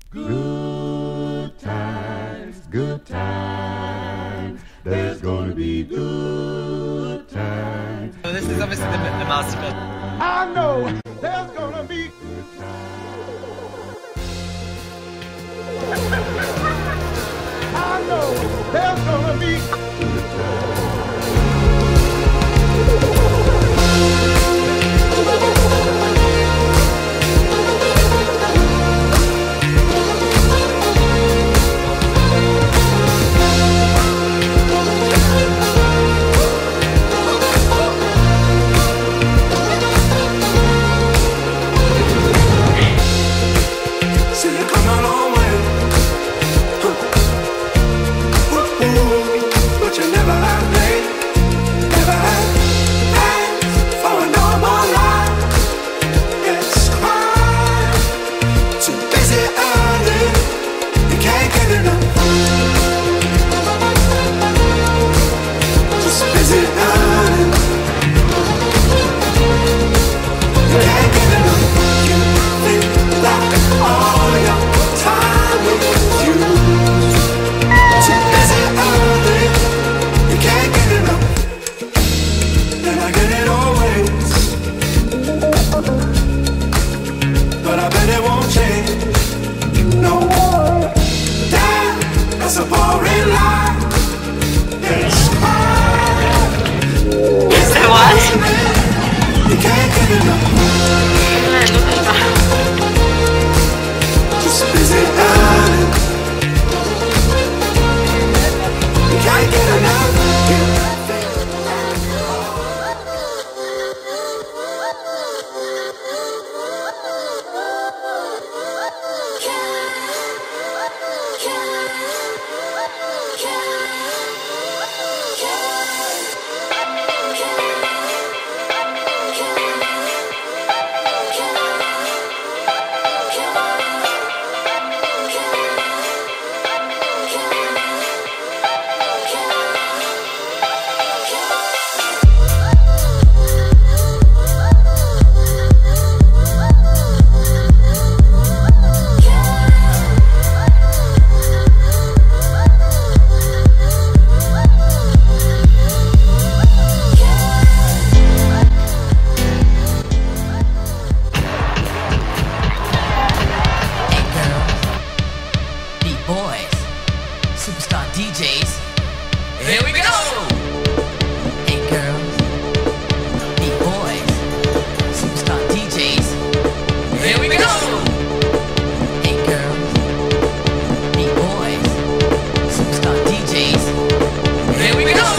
Good times, good times. There's gonna be good times. So this is obviously the masterpiece. I know there's gonna be good times. I know there's gonna be good times. Superstar DJs. Here we go! Hey girls, hey boys, superstar DJs. Here we go! Hey girls, hey boys, superstar DJs. Here we go!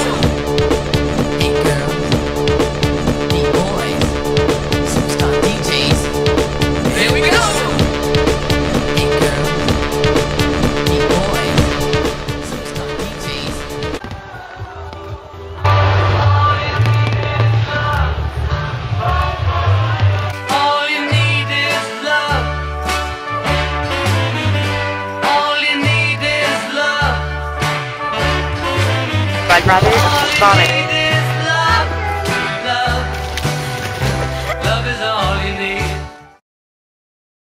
Hey girls, hey boys, superstar DJs. Here we go! Hey girls, hey boys. Brothers, Vomit.